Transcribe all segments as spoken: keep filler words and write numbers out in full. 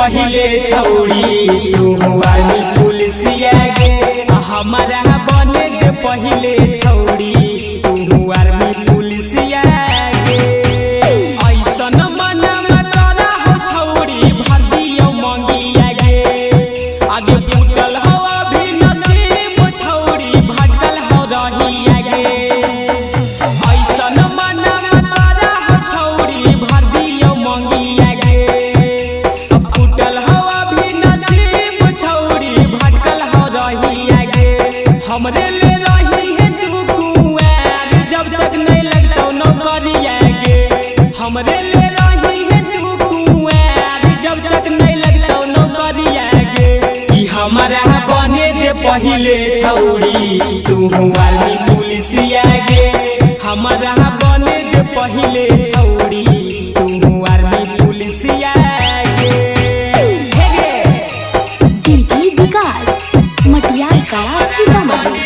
पहिले छौड़ी तू आर्मी पुलिसिया गे हमारा बने के पहिले छौड़ी तू आर्मी पुलिसिया गे ऐसन मनवा तोरा हो छौड़ी भदियो मंगिया गे आगे फुटल हो अभी नसीब छौड़ी भटकल हो रहिया गे ऐसन मनवा तोरा हो छौड़ी भदियो मंगिया गे फुटल हो अभी नसीब छौड़ी भटकल हो रहिया गे हमरे ले रही है तू कुआर जब तक नहीं लगतौ नौकरिया गे हमरे ले रही है तू कुआर जब तक नहीं लगतौ नौकरिया गे कि हमारा बने दे पहिले छौड़ी तू आर्मी पुलिसिया गे हमारा बने दे पहिले छौड़ी तू आर्मी पुलिसिया गे डीजे विकास मटियार कला सीतामढ़ी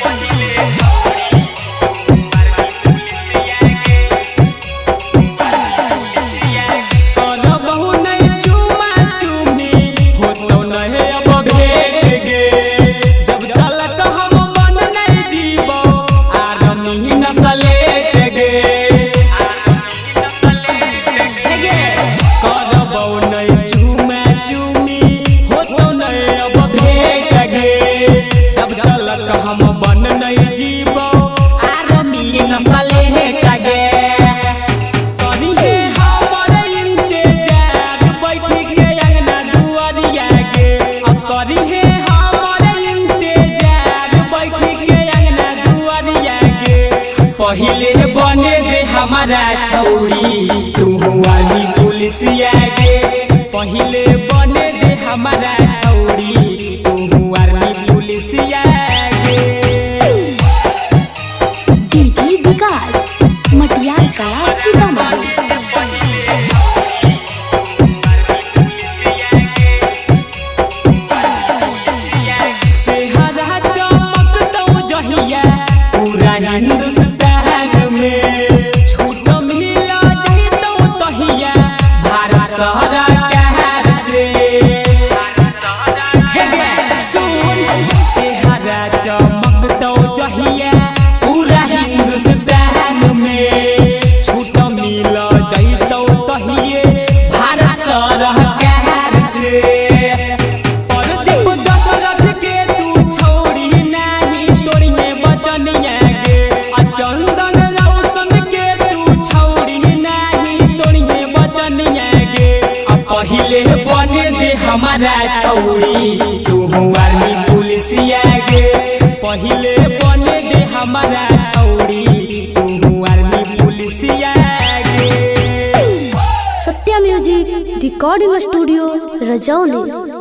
पहिले बने दे हमारा छौड़ी तू आर्मी पुलिसिया गे पहिले बने दे हमारा छौड़ी तू आर्मी पुलिसिया गे डीजे विकास मटियार कला सीतामढ़ी सेहरा चमकतौ जहिया पूरा हिंदुस्तान चमकतौ जहिया पूरा हिंदुस्तान में छूट मिल जैतौ तहिए भारत सरकार से प्रदीप दशरथ के तू छौड़ी नाही तोड़िए बचनिया गे चंदन रौशन के तू छौड़ी नाही तोड़िए बचनिया गे पहिले बने दे हमारा छौड़ी तू आर्मी पुलिसिया गे पहिले बने दे हमारा छौड़ी तू आर्मी पुलिसिया गे सत्या म्यूजिक रिकॉर्डिंग स्टूडियो रजौली।